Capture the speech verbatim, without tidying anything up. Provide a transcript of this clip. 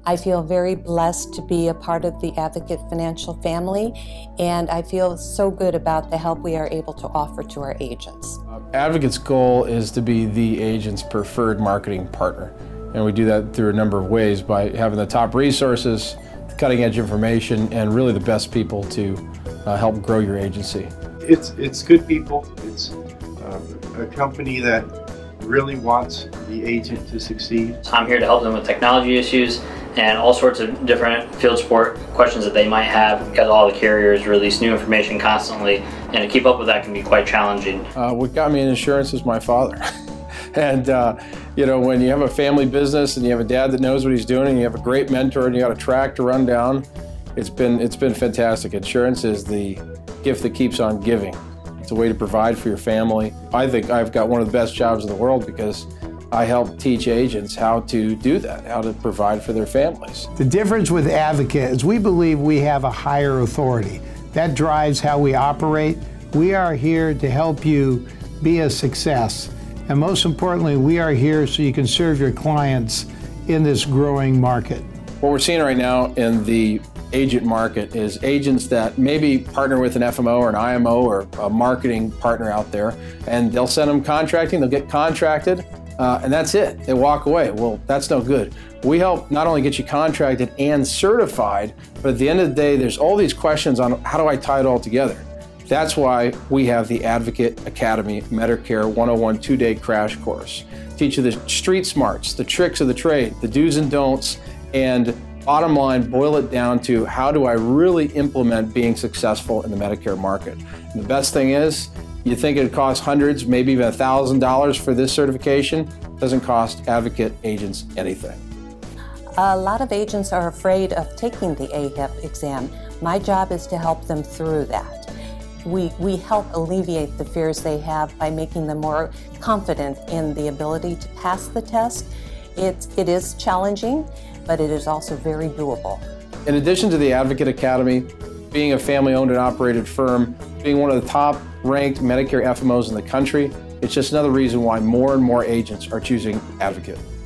I feel very blessed to be a part of the Advocate Financial family, and I feel so good about the help we are able to offer to our agents. Advocate's goal is to be the agent's preferred marketing partner, and we do that through a number of ways by having the top resources, cutting edge information, and really the best people to uh, help grow your agency. It's, it's good people. It's uh, a company that really wants the agent to succeed. I'm here to help them with technology issues and all sorts of different field support questions that they might have, because all the carriers release new information constantly, and to keep up with that can be quite challenging. Uh, what got me in insurance is my father. And uh, you know, when you have a family business and you have a dad that knows what he's doing and you have a great mentor and you got a track to run down, it's been, it's been fantastic. Insurance is the gift that keeps on giving. It's a way to provide for your family. I think I've got one of the best jobs in the world because I help teach agents how to do that, how to provide for their families. The difference with Advocate is we believe we have a higher authority. That drives how we operate. We are here to help you be a success. And most importantly, we are here so you can serve your clients in this growing market. What we're seeing right now in the agent market is agents that maybe partner with an F M O or an I M O or a marketing partner out there, and they'll send them contracting, they'll get contracted, uh, and that's it. They walk away. Well, that's no good. We help not only get you contracted and certified, but at the end of the day, there's all these questions on how do I tie it all together. That's why we have the Advocate Academy Medicare one oh one two-day crash course. Teach you the street smarts, the tricks of the trade, the do's and don'ts, and bottom line, boil it down to how do I really implement being successful in the Medicare market. And the best thing is, you think it costs hundreds, maybe even a thousand dollars for this certification. It doesn't cost Advocate agents anything. A lot of agents are afraid of taking the A H I P exam. My job is to help them through that. We, we help alleviate the fears they have by making them more confident in the ability to pass the test. It, it is challenging, but it is also very doable. In addition to the Advocate Academy, being a family-owned and operated firm, being one of the top-ranked Medicare F M Os in the country, it's just another reason why more and more agents are choosing Advocate.